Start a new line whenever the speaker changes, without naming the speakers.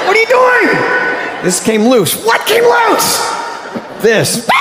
What are you doing? This came loose. What came loose? This.